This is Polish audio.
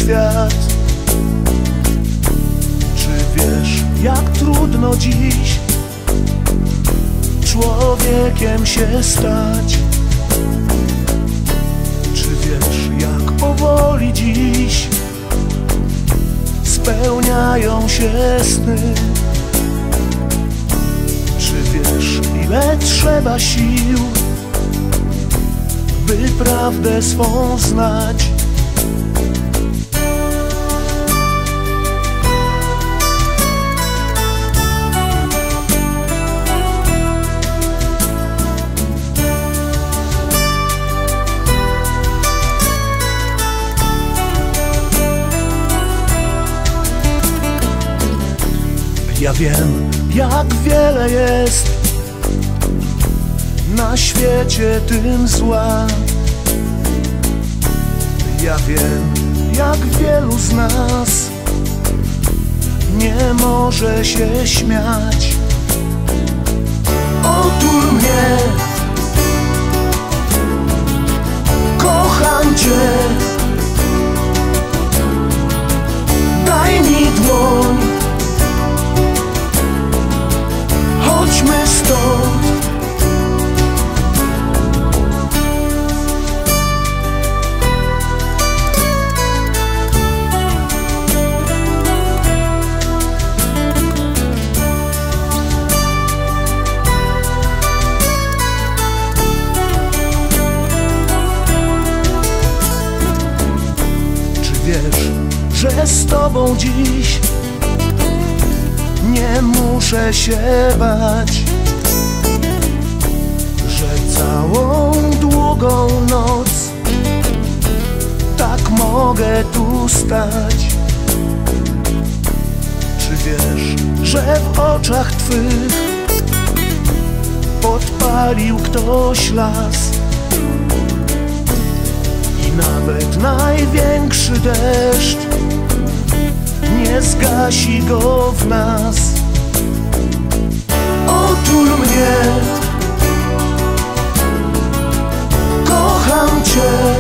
świat. Czy wiesz, jak trudno dziś człowiekiem się stać? Czy wiesz, jak powoli dziś spełniają się sny? Czy wiesz, ile trzeba sił, by prawdę swą znać? Ja wiem, jak wiele jest na świecie tym zła. Ja wiem, jak wielu z nas nie może się śmiać. Otul mnie, kocham Cię, daj mi dłoń, chodźmy stąd. Czy wiesz, że z Tobą dziś nie muszę się bać, że całą długą noc tak mogę tu stać? Czy wiesz, że w oczach Twych podpalił ktoś las i nawet największy deszcz nie zgasi go w nas? Otul mnie, kocham Cię,